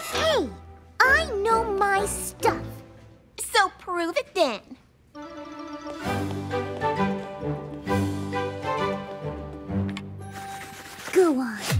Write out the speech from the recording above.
Hey, I know my stuff. So prove it then. Go on.